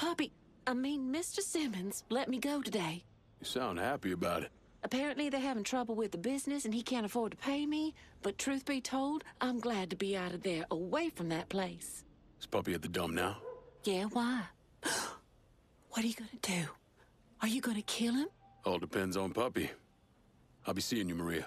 Puppy, Mr. Simmons let me go today. You sound happy about it. Apparently they're having trouble with the business and he can't afford to pay me, but truth be told, I'm glad to be out of there, away from that place. Is Puppy at the dump now? Yeah, why? What are you gonna do? Are you gonna kill him? All depends on Puppy. I'll be seeing you, Maria.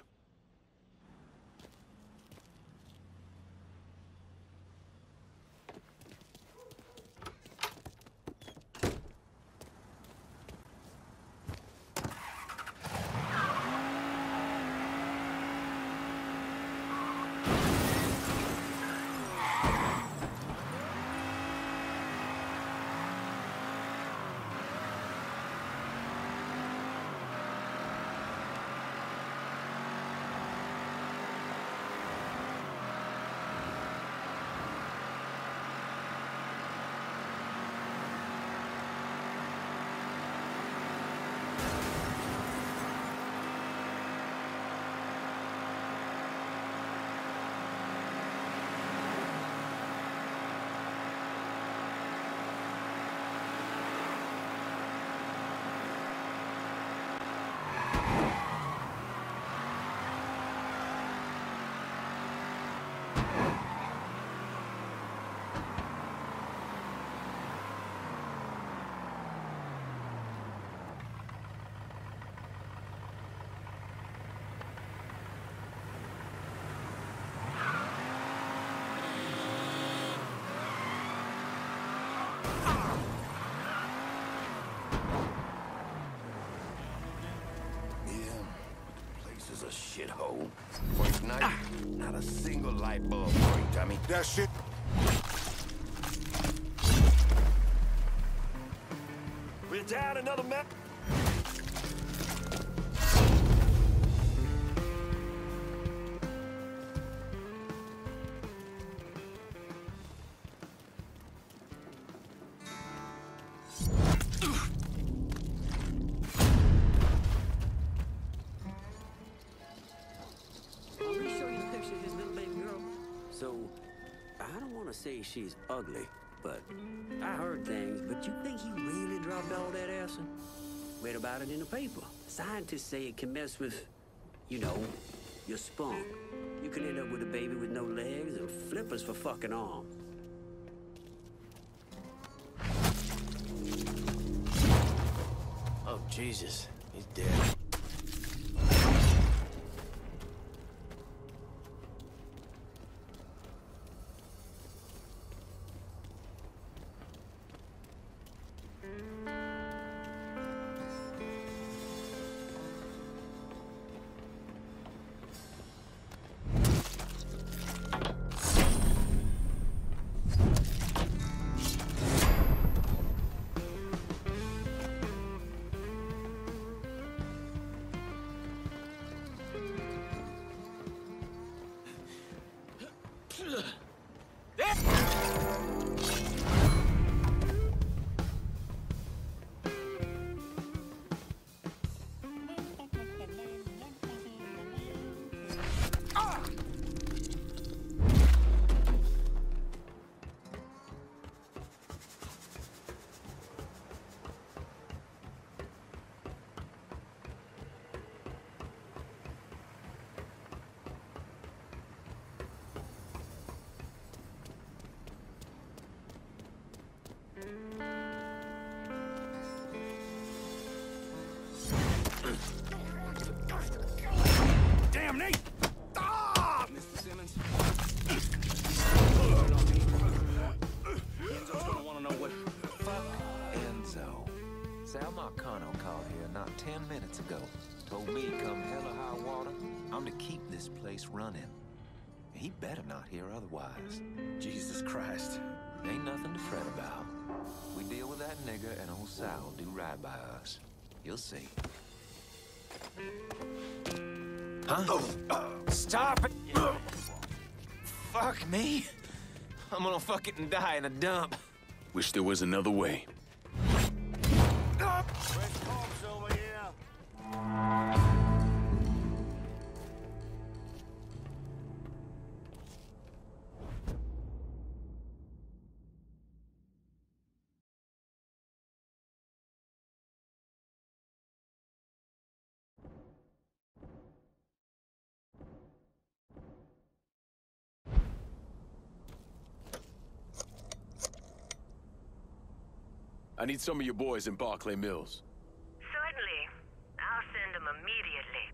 A shithole. First night, not a single light bulb break, Tommy. That shit. We're down another map. So, I don't want to say she's ugly, but I heard things, but you think he really dropped all that acid? Read about it in the paper. Scientists say it can mess with, you know, your spunk. You can end up with a baby with no legs and flippers for fucking arms. Oh, Jesus. He's dead. Damn, Nate! Ah! Mr. Simmons. Enzo's gonna wanna know what... Fuck Enzo. Sal Marcano called here not 10 minutes ago. Told me come hell or high water, I'm to keep this place running. He better not hear otherwise. Jesus Christ. Ain't nothing to fret about. We deal with that nigger and old Sal will do right by us. You'll see. Huh? Stop it! Fuck me. I'm gonna fuck it and die in a dump. Wish there was another way. I need some of your boys in Barclay Mills. Certainly. I'll send them immediately.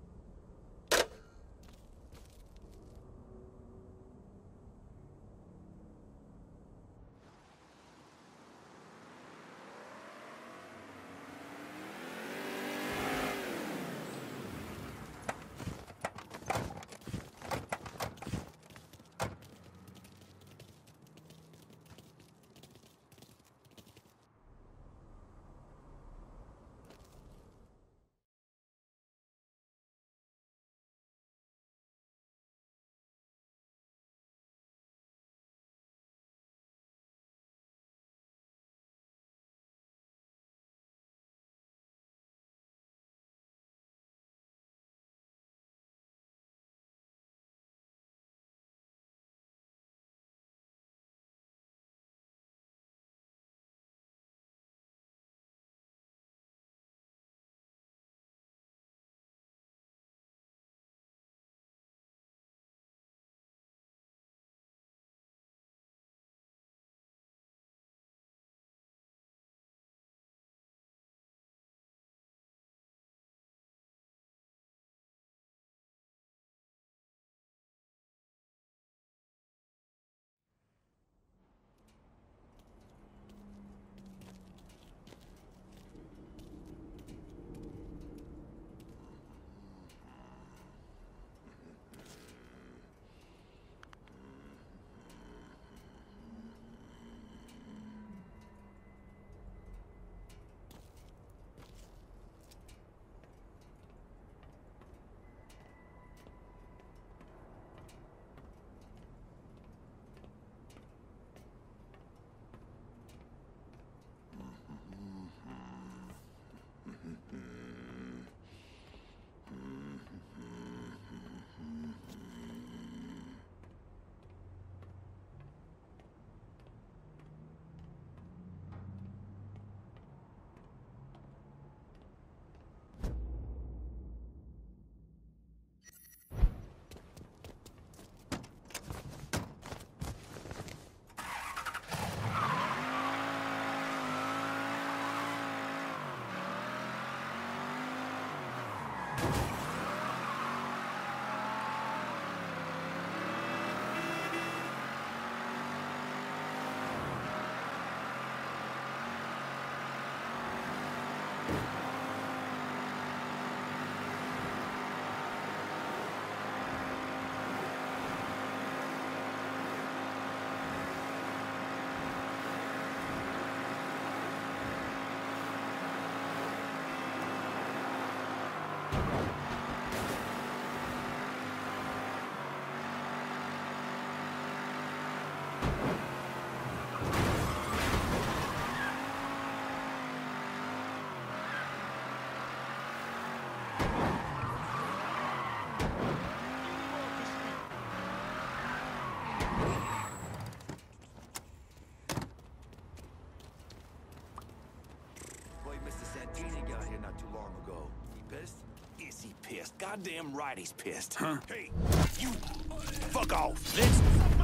Goddamn right he's pissed. Huh? Hey, you fuck off. Let's...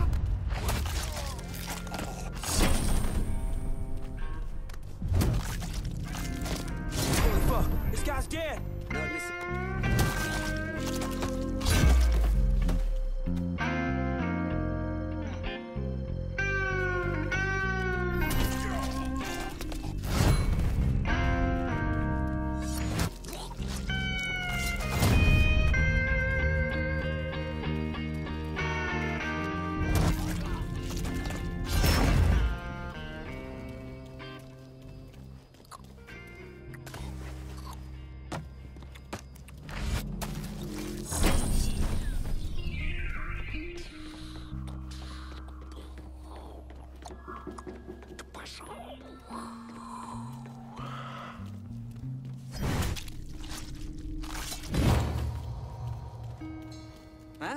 Holy fuck! This guy's dead! No, listen. Huh?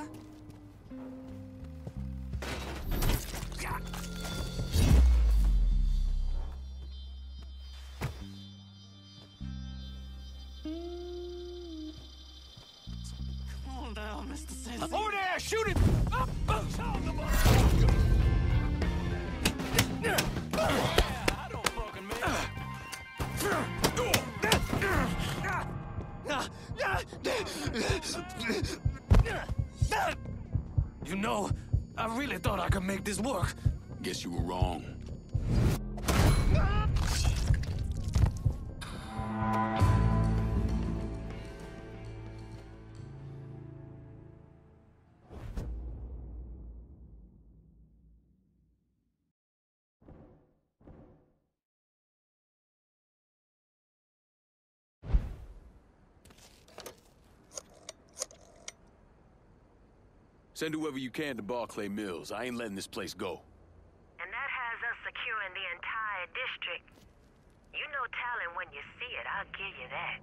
Come on down, Mr. Sensi. Over there, shoot him! Up, tell the I don't fucking man. You know, I really thought I could make this work. Guess you were wrong. Send whoever you can to Barclay Mills. I ain't letting this place go. And that has us securing the entire district. You know talent when you see it, I'll give you that.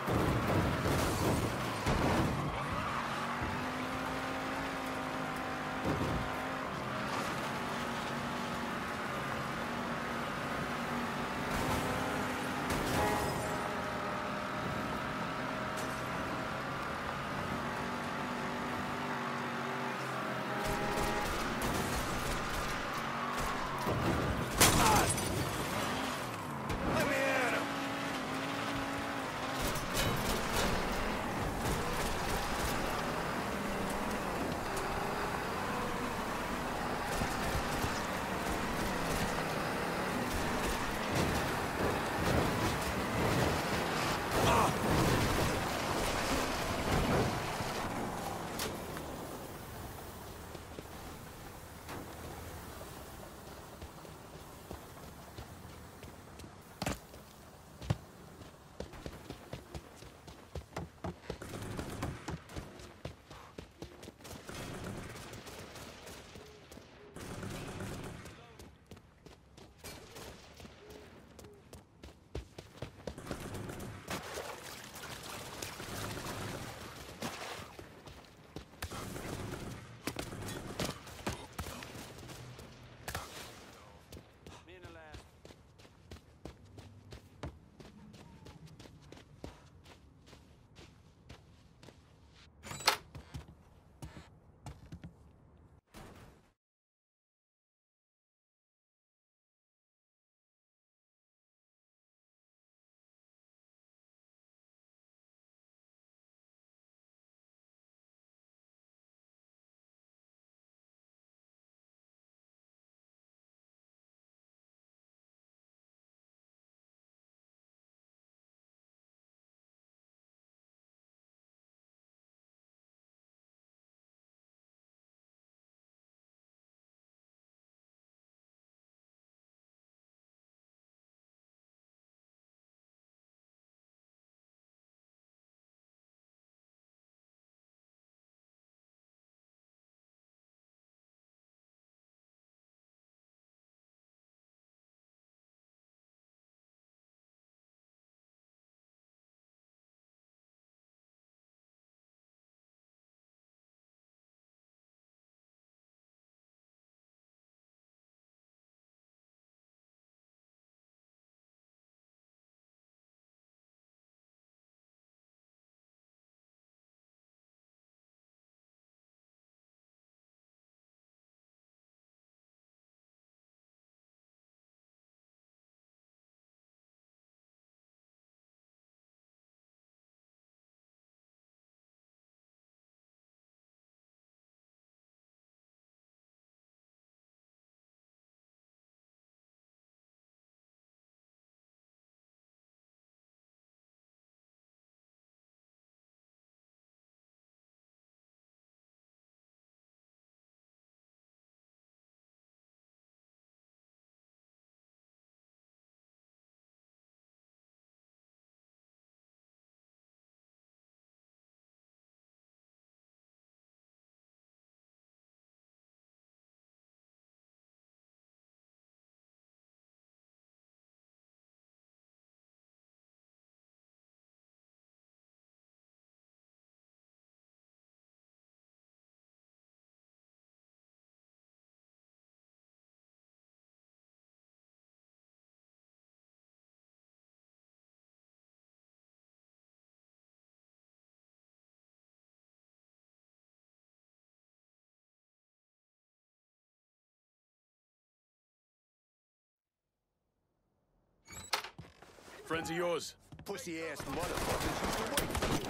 Friends of yours. Pussy-ass motherfuckers used to wait for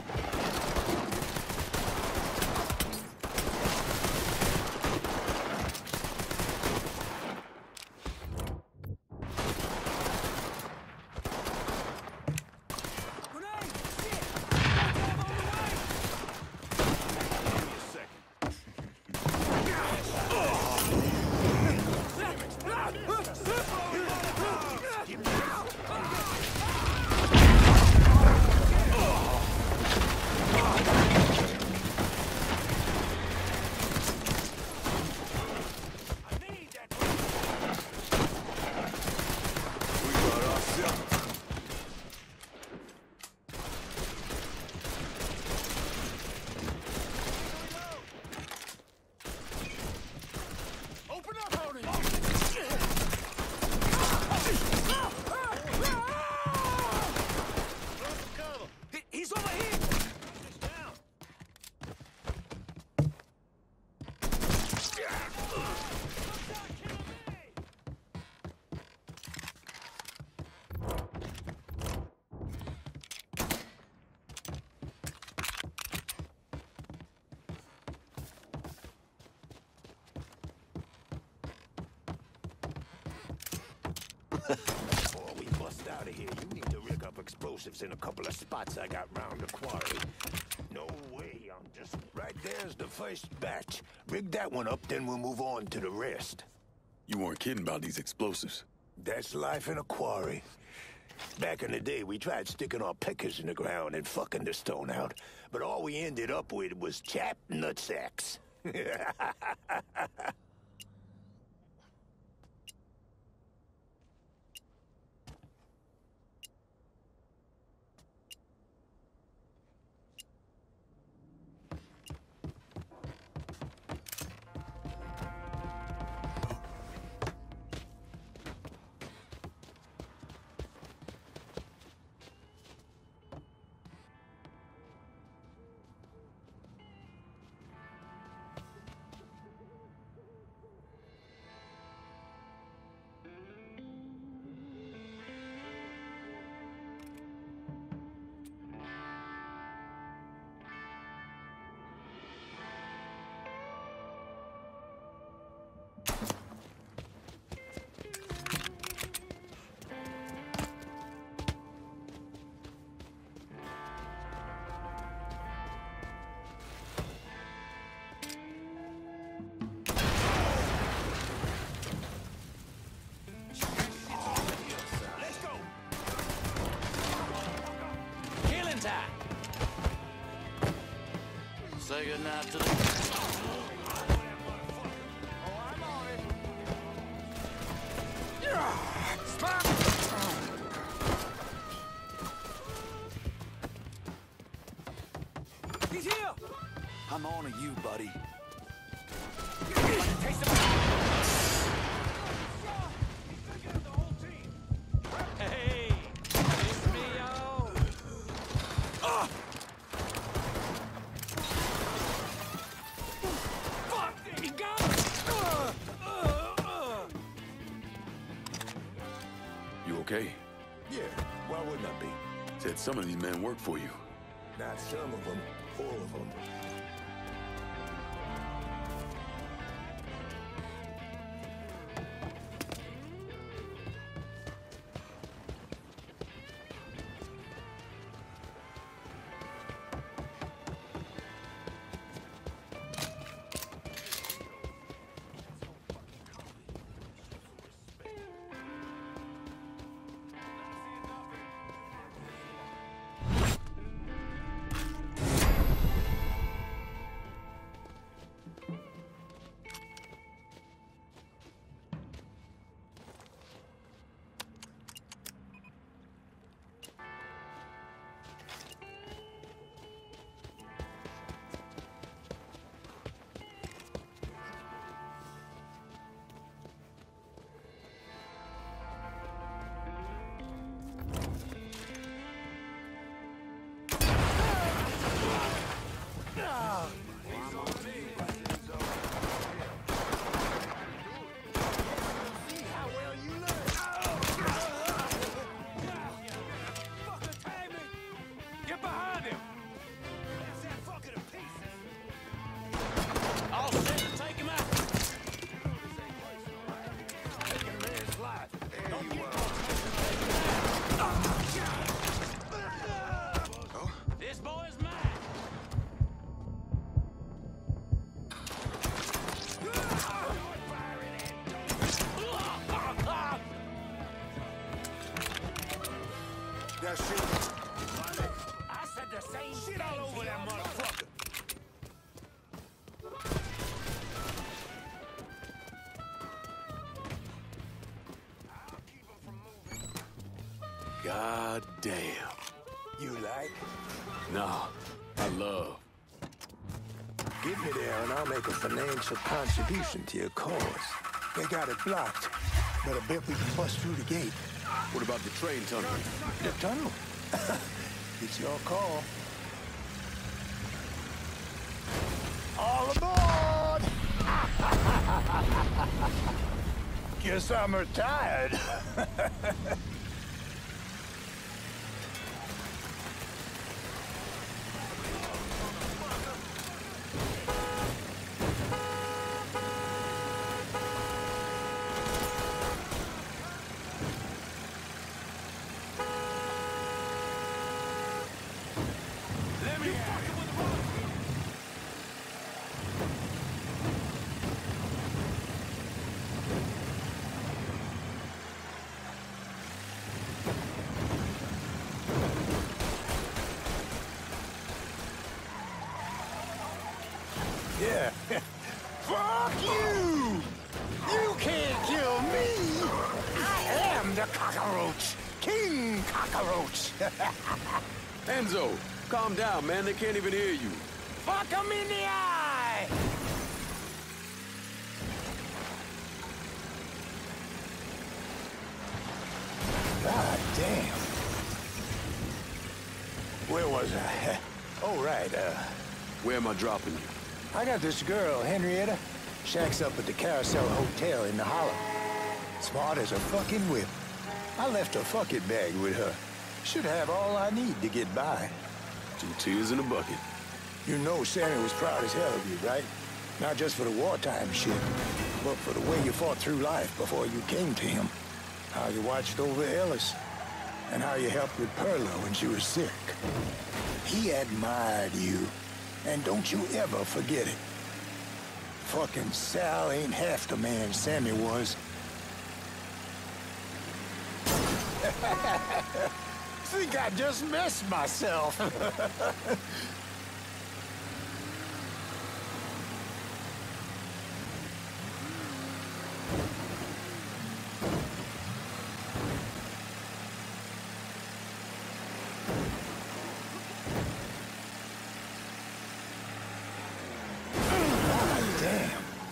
you. Before we bust out of here, you need to rig up explosives in a couple of spots I got round the quarry. No way, I'm just... Right there's the first batch. Rig that one up, then we'll move on to the rest. You weren't kidding about these explosives. That's life in a quarry. Back in the day, we tried sticking our pickers in the ground and fucking the stone out, but all we ended up with was chapped nutsacks. Say goodnight to the... He's here! I'm on to you, buddy. Hey! It's me, yo! Fuck! He got it! You okay? Yeah, why wouldn't I be? Said some of these men work for you. Not some of them, all of them. That shit. I said the same shit all over that motherfucker. God damn. You like? Nah, I love. Give me there and I'll make a financial contribution to your cause. They got it blocked, but I bet we can bust through the gate. What about the train tunnel? The tunnel? It's your call. All aboard! Guess I'm retired. Yeah. Fuck you! You can't kill me! I am the cockroach! King Cockroach! Enzo, calm down, man. They can't even hear you. Fuck him in the eye! God damn. Where was I? Oh, right, Where am I dropping you? I got this girl, Henrietta. Shacks up at the Carousel Hotel in the Hollow. Smart as a fucking whip. I left a fucking bag with her. Should have all I need to get by. 2 tears in a bucket. You know Sammy was proud as hell of you, right? Not just for the wartime shit, but for the way you fought through life before you came to him. How you watched over Ellis, and how you helped with Perla when she was sick. He admired you, and don't you ever forget it. Fucking Sal ain't half the man Sammy was. Think I just messed myself. God damn.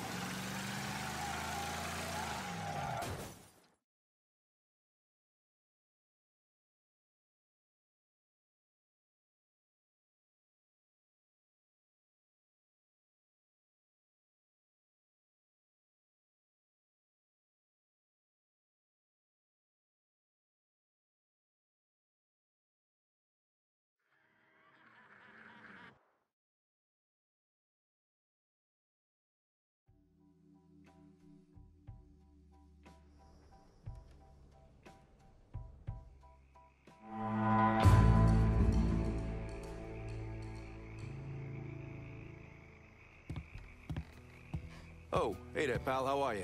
Oh, hey there, pal. How are you?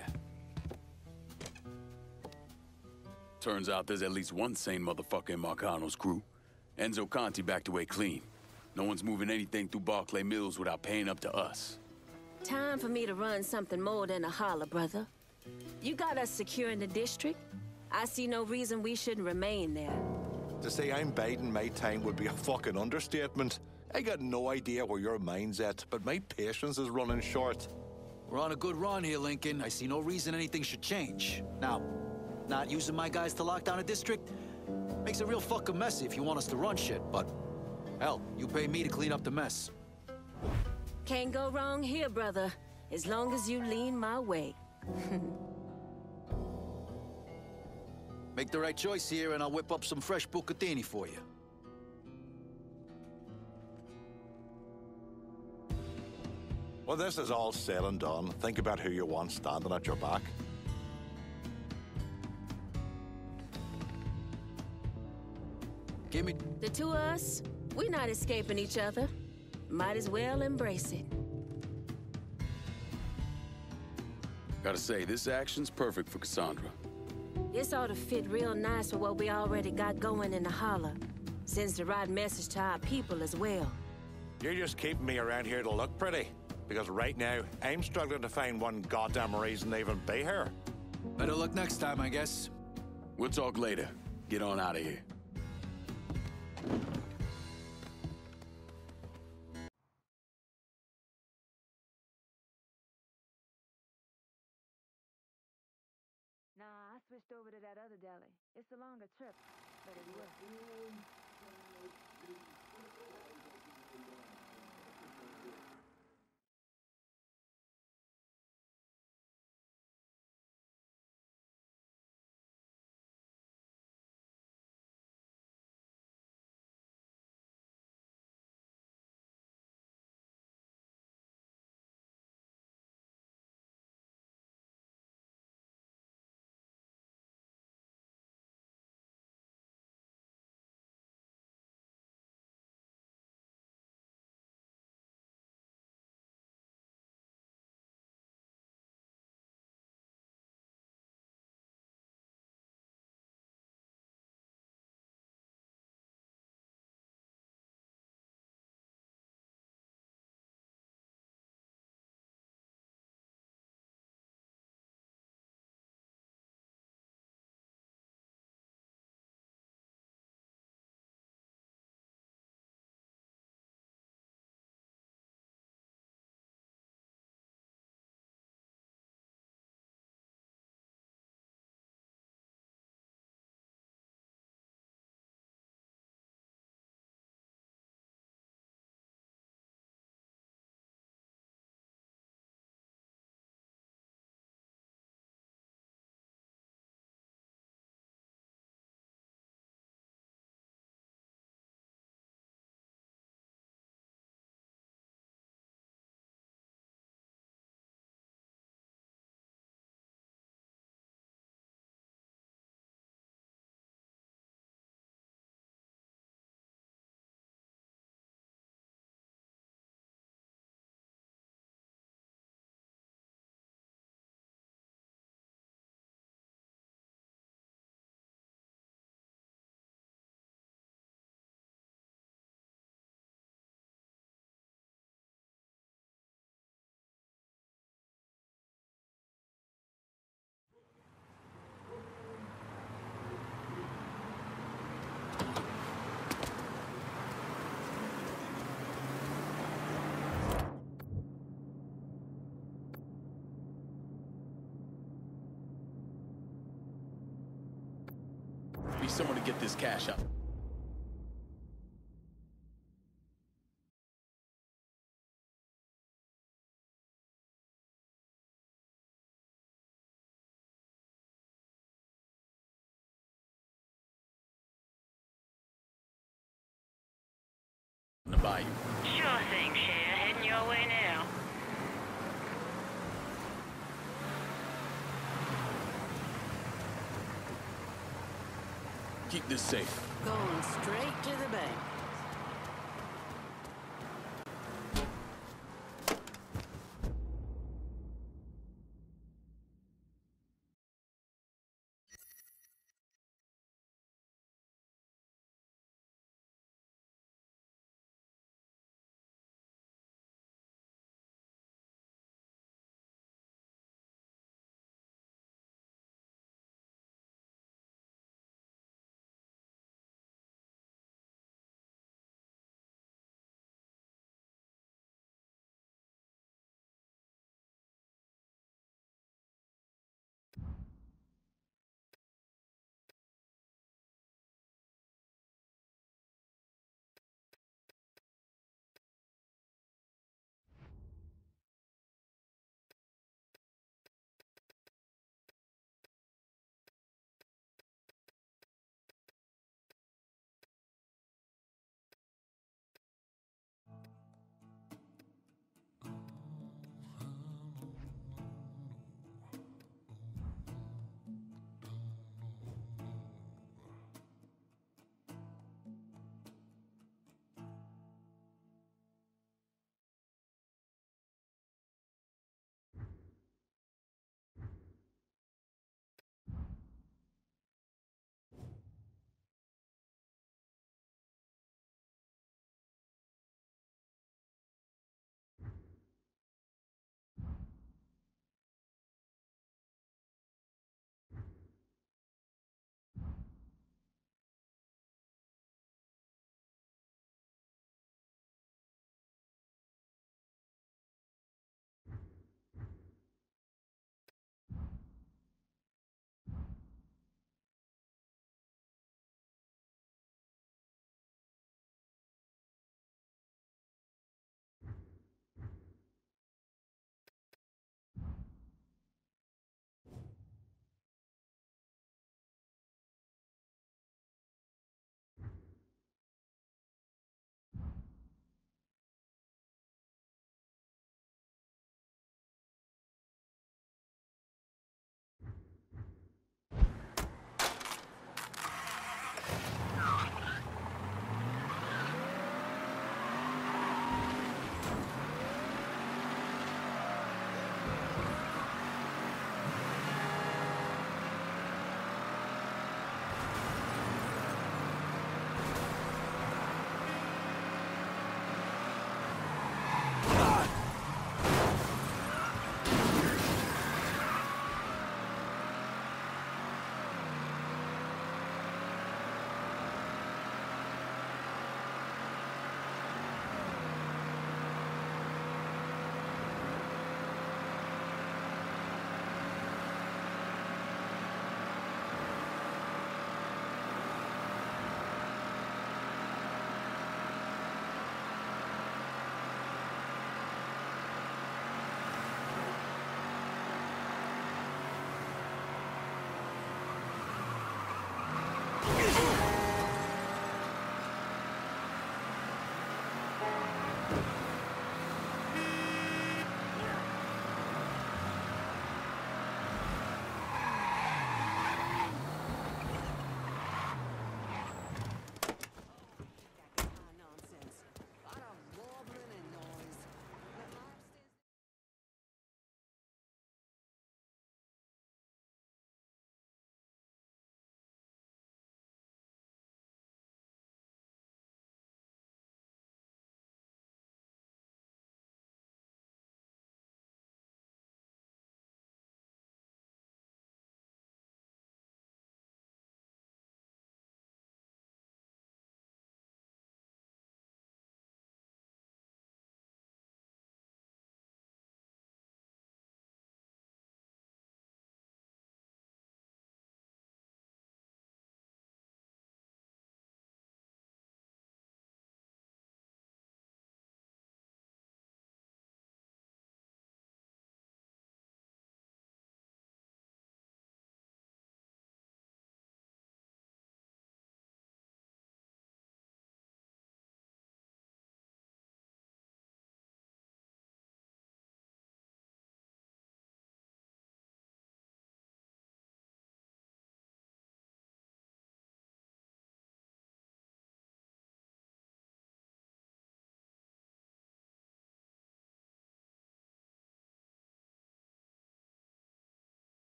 Turns out there's at least one sane motherfucker in Marcano's crew. Enzo Conti backed away clean. No one's moving anything through Barclay Mills without paying up to us. Time for me to run something more than a holler, brother. You got us securing the district. I see no reason we shouldn't remain there. To say I'm biding my time would be a fucking understatement. I got no idea where your mind's at, but my patience is running short. We're on a good run here, Lincoln. I see no reason anything should change. Now, not using my guys to lock down a district makes it real fucking messy if you want us to run shit, but hell, you pay me to clean up the mess. Can't go wrong here, brother, as long as you lean my way. Make the right choice here, and I'll whip up some fresh bucatini for you. Well, this is all said and done. Think about who you want standing at your back. Give me... The two of us, we're not escaping each other. Might as well embrace it. Gotta say, this action's perfect for Cassandra. This ought to fit real nice with what we already got going in the holler. Sends the right message to our people as well. You're just keeping me around here to look pretty. Because right now, I'm struggling to find one goddamn reason to even be here. Better luck next time, I guess. We'll talk later. Get on out of here. Nah, I switched over to that other deli. It's a longer trip, but it works. Need someone to get this cash out. The bayou. Sure thing, Cher. Heading your way now. Keep this safe. Going straight to the bank.